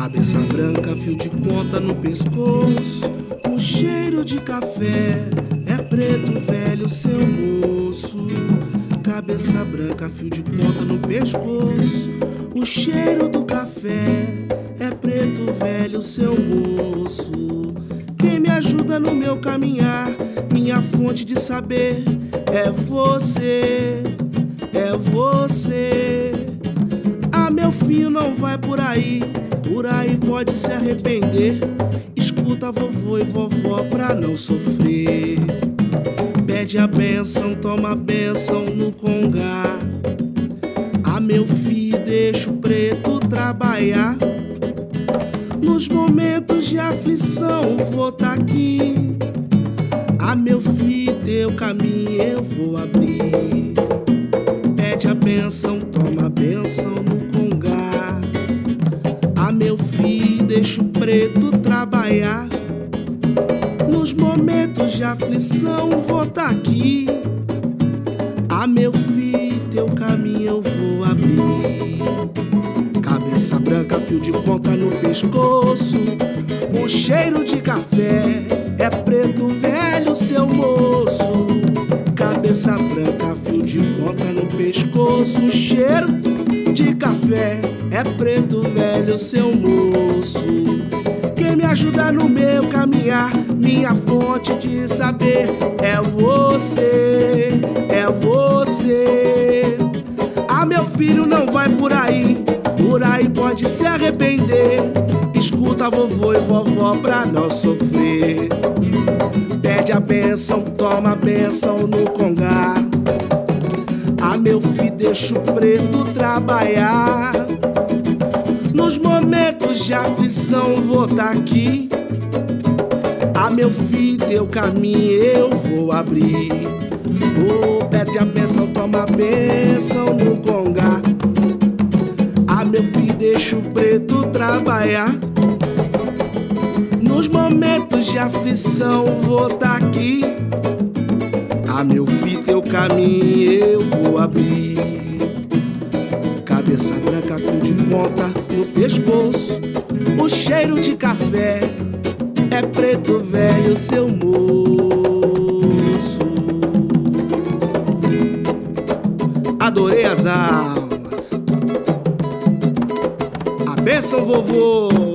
Cabeça branca, fio de conta no pescoço, um cheiro de café, é preto velho seu moço. Cabeça branca, fio de conta no pescoço, o cheiro do café, é preto velho seu moço. Quem me ajuda no meu caminhar, minha fonte de saber, é você, é você. Ah, meu filho, não vai por aí pode se arrepender. Escuta vovô e vovó pra não sofrer. Pede a bênção, toma a bênção no congá. Ah, meu filho, deixa o preto trabalhar. Nos momentos de aflição vou tá aqui. Ah, meu filho, teu caminho eu vou abrir. Pede a bênção, toma a bênção no congá. Ah, meu filho, deixa o preto trabalhar. Nos momentos de aflição vou tá aqui. Ah, meu filho, teu caminho eu vou abrir. Cabeça branca, fio de conta no pescoço, um cheiro de café, é preto velho seu moço. Cabeça branca, fio de conta no pescoço, um cheiro de café, é preto velho seu moço. Quem me ajuda no meu caminhar, minha fonte de saber, é você, é você. Ah, meu filho, não vai por aí pode se arrepender. Escuta vovô e vovó pra não sofrer. Pede a bênção, toma a bênção no congá. Ah, meu filho, deixa o preto trabalhar. Nos momentos de aflição vou tá aqui. Ah, meu filho, teu caminho eu vou abrir. Oh, pede a bênção, toma a bênção no congá. Ah, meu filho, deixa o preto trabalhar. Nos momentos de aflição vou tá aqui. Ah, meu filho, teu caminho eu vou abrir. Cabeça branca, fio de conta no pescoço, o cheiro de café, é preto velho seu moço. Adorei as almas. A bênção, vovô.